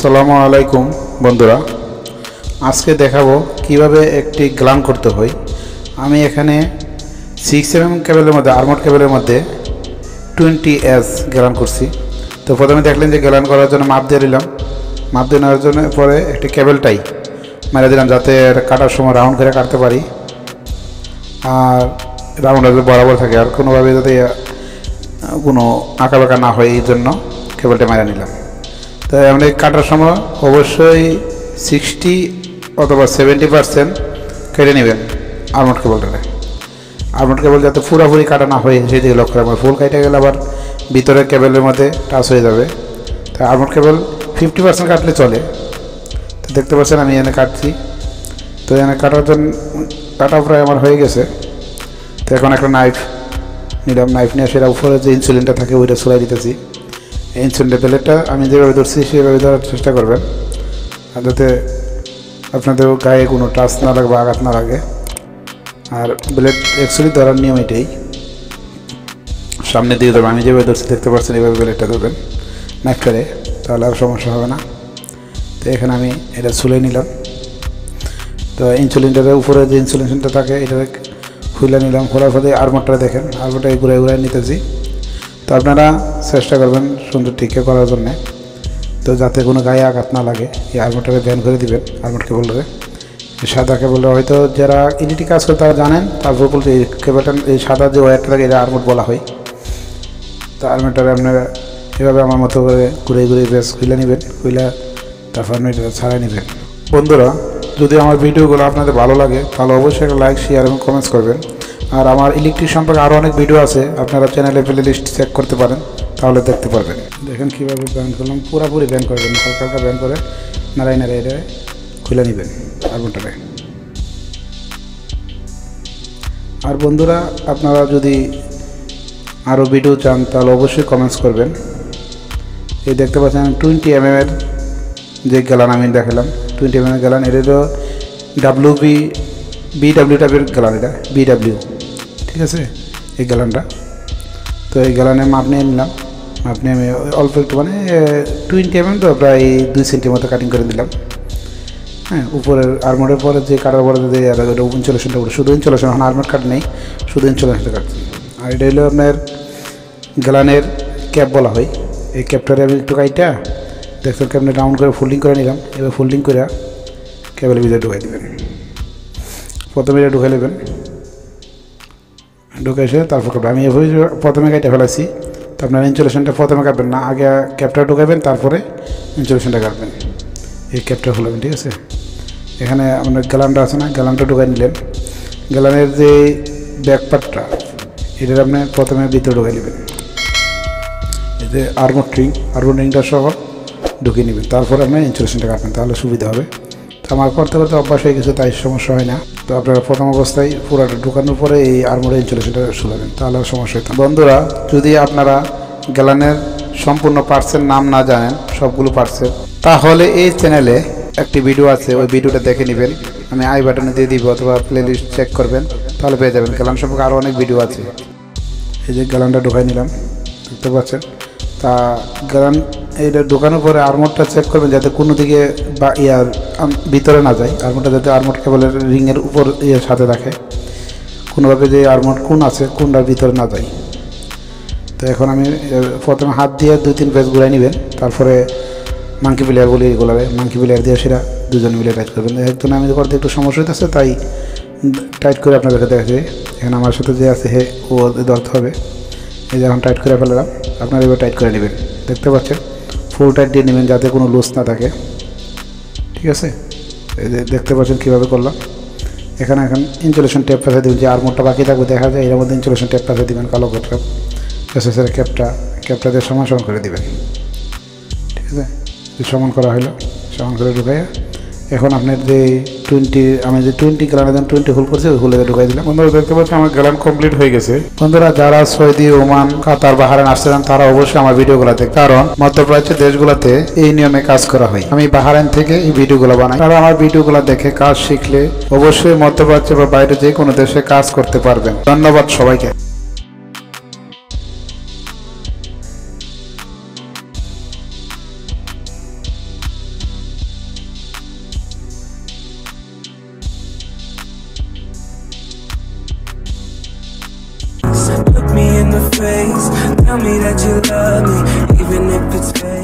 আসসালামু আলাইকুম বন্ধুরা, আজকে দেখাবো কিভাবে একটি গ্লান করতে হয়। আমি এখানে 6mm কেবলের মধ্যে আর্মড কেবলের মধ্যে 20S গ্লান করছি। তো প্রথমে দেখলেন যে গ্লান করার জন্য মাপ দিয়ে দিলাম, মাপ দিয়ে নেওয়ার জন্য পরে একটি কেবলটাই মেরে দিলাম যাতে কাটার সময় রাউন্ড করে কাটতে পারি, আর রাউন্ড যাতে বরাবর থাকে আর কোনোভাবে যাতে কোনো আঁকা বাঁকা না হয়, এই জন্য কেবলটা মেরে নিলাম। তো আপনি কাটার সময় অবশ্যই 60 অথবা 70% কেটে নেবেন আর্মড কেবলটাকে। আর্মড কেবল যাতে পুরোপুরি কাটা না হয় সেই দিকে লক্ষ্য রাখবেন। ফুল কেটে গেলে আবার ভিতরের কেবলের মধ্যে টাচ হয়ে যাবে। তাই আর্মড কেবল 50% কাটলে চলে। তো দেখতে পাচ্ছেন আমি এখানে কাটছি। তো এখানে কাটার জন্য কাটা প্রায় আমার হয়ে গেছে। তো এখন একটা নাইফ নিলাম, নাইফ নিয়ে সেটা উপরে যে ইনসুলিনটা থাকে ওইটা ছড়াই দিতেছি। ইনসুলিনের প্লেটটা আমি যেভাবে ধরছি সেভাবে ধরার চেষ্টা করবেন, আর যাতে আপনাদের গায়ে কোনো টাচ না লাগে বা আঘাত না লাগে। আর ব্লেড অ্যাকচুয়ালি ধরার নিয়ম এটাই, সামনে দিয়ে ধরবেন। আমি যেভাবে ধরছি দেখতে পাচ্ছেন, এইভাবে ব্লেডটা ধরবেন নাইফটারে, তাহলে আর সমস্যা হবে না। তো এখানে আমি এটা ছুলে নিলাম। তো ইনসুলিনটার উপরে যে ইনসুলেশনটা থাকে এটা খুলে নিলাম। খোলার পরে আর্মডটা দেখেন, আর্মডটা ঘুরে ঘুরে নিতেছি। তো আপনারা চেষ্টা করবেন সুন্দর টিকে করার জন্যে, তো যাতে কোনো গায়ে আঘাত না লাগে। এই আর্মডটাকে ব্যান করে দিবেন। আর্মড কেবলটাকে সাদা কেবলটা হয়তো যারা ইলেকট্রিক কাজ করে তারা জানেন, তারপর বলতে এই কেবলটা এই সাদা যে ওয়্যারটা থাকে এটা আর্মড বলা হয়। তো আর্মডটাকে আপনারা এভাবে আমার মতো করে ঘুরে ঘুরে বেশ খুলে নেবেন, খুলে তারপর আপনি এটা ছাড়াই নেবেন। বন্ধুরা, যদি আমার ভিডিওগুলো আপনাদের ভালো লাগে তাহলে অবশ্যই একটা লাইক, শেয়ার এবং কমেন্টস করবেন। আর আমার ইলেকট্রিক সম্পর্কে আরও অনেক ভিডিও আছে, আপনারা চ্যানেলে প্লে লিস্ট চেক করতে পারেন, তাহলে দেখতে পারবেন। দেখেন কীভাবে ব্যান করলাম, পুরোপুরি ব্যান করবেন, হালকা হালকা ব্যান করে নাড়াই নাড়াই এটা খুলে নেবেন আর্মডটাকে। আর বন্ধুরা, আপনারা যদি আরও ভিডিও চান তাহলে অবশ্যই কমেন্টস করবেন। এই দেখতে পাচ্ছেন 20mm যে গ্যালান আমি দেখালাম, 20mm গ্যালান। এটারও বিডাব্লিউ টাইপের গ্যালান, এটা বিডাব্লিউ, ঠিক আছে এই গ্যালানটা। তো এই গ্যালানের মাপ নিয়ে নিলাম, মাপ নিয়ে আমি অল্প একটু মানে 20mm তো প্রায় 2 সেন্টির মতো কাটিং করে দিলাম। হ্যাঁ, উপরের আর্মডের পরে যে কাটার পরে যে ইনসুলেশনটা উঠে, শুধু ইনসুলেশন, এখন আর্মড কাট নেই, শুধু ইনসুলেশনটা কাটছি। আর এটা হলো আপনার গ্যালানের ক্যাপ বলা হয়। এই ক্যাপটারে আমি একটু কাইটা দেখছেন কেমনি রাউন্ড করে ফোল্ডিং করে নিলাম। এবার ফোল্ডিং করে কেবলের ভিতরে ঢুকাই দেবেন। প্রথমে এটা ঢুকাই নেবেন, ঢুকে এসে তারপর কাটবেন। আমি এভাবে প্রথমে কাটে ফেলাচ্ছি। তো আপনার ইনসুলেশনটা প্রথমে কাটবেন না, আগে ক্যাপটা ঢুকাবেন, তারপরে ইনসুলেশনটা কাটবেন। এই ক্যাপটা খুলবেন, ঠিক আছে। এখানে আপনার গ্যালানটা আছে না, গ্যালানটা ঢুকাই নিলেন। গ্যালানের যে ব্যাক পার্টটা এটার আপনি প্রথমে ভিতরে ঢুকাই নেবেন। এই যে আর্মড রিংটা সহ ঢুকিয়ে নেবেন, তারপরে আপনি ইনসুলেশনটা কাটবেন, তাহলে সুবিধা হবে। তো আমার করতে করতে অভ্যাস হয়ে গেছে, তাই সমস্যা হয় না। তো আপনারা প্রথম অবস্থায় পুরোটা ঢুকানোর পরে এই আর্মডের ইনসুলেশনটা শুলাবেন, তাহলে আর সমস্যা হতো। বন্ধুরা, যদি আপনারা গ্যালানের সম্পূর্ণ পার্টসের নাম না জানেন, সবগুলো পার্টসের, তাহলে এই চ্যানেলে একটি ভিডিও আছে, ওই ভিডিওটা দেখে নেবেন। আমি আই বাটনে দিয়ে দিব, অথবা প্লে লিস্ট চেক করবেন, তাহলে পেয়ে যাবেন। গ্যালান সম্পর্কে আরও অনেক ভিডিও আছে। এই যে গ্যালানটা ঢুকাই নিলাম, দেখতে পাচ্ছেন। তা গ্যালান এইটা ঢোকানোর পরে আর্মডটা চেক করবেন যাতে কোনো দিকে বা ভিতরে না যায়। আর্মডটা যাতে আর্মড কেবলের রিংয়ের উপর সাথে রাখে, কোনোভাবে যে আর্মড কোন আছে কোনটার ভিতরে না যায়। তো এখন আমি প্রথমে হাত দিয়ে 2-3 পেজ ঘুরাই নেবেন, তারপরে মাঙ্কি প্লেয়ার বলি, এগুলোরে মাঙ্কি প্লেয়ার দিয়ে সেটা দুজন মিলে টাইট করবেন। একজন আমি করতে একটু সমস্যা হইতেছে, তাই টাইট করে আপনাদেরকে দেখাচ্ছি। এখানে আমার সাথে যে আছে ও ধরতে হবে। এই যে এখন টাইট করে ফেললাম, আপনারা এবার টাইট করে নেবেন। দেখতে পাচ্ছেন ফুল টাইট দিয়ে নেবেন যাতে কোনো লুজ না থাকে, ঠিক আছে। এই যে দেখতে পাচ্ছেন কীভাবে করলাম। এখানে এখন ইনসুলেশন টেপ ফেসে দেবেন, যে আর্মডটা বাকি থাকবে দেখা যায়, এর মধ্যে ইনসুলেশন টেপ ফেসে দেবেন, কালো কাপটা এসেসের ক্যাপটা দিয়ে সমান করে দেবেন, ঠিক আছে। সমান করা হলো, সমান করে ঢুকাইয়া এখন আপনার যে আমি যে 20 গ্যালানের জন্য 20 হোল করছি, ওই হোলে ঢুকাই দিলাম। বন্ধুরা দেখতে পাচ্ছি আমার গ্যালান কমপ্লিট হয়ে গেছে। বন্ধুরা, যারা সৌদি, ওমান, কাতার, বাহারাইন আসতে চান তারা অবশ্যই আমার ভিডিওগুলো দেখে, কারণ মধ্যপ্রাচ্যের দেশগুলোতে এই নিয়মে কাজ করা হয়। আমি বাহারাইন থেকে এই ভিডিওগুলো বানাই। তারা আমার ভিডিওগুলো দেখে কাজ শিখলে অবশ্যই মধ্যপ্রাচ্য বা বাইরে যে কোনো দেশে কাজ করতে পারবেন। ধন্যবাদ সবাইকে। face. Tell me that you love me, even if it's fake.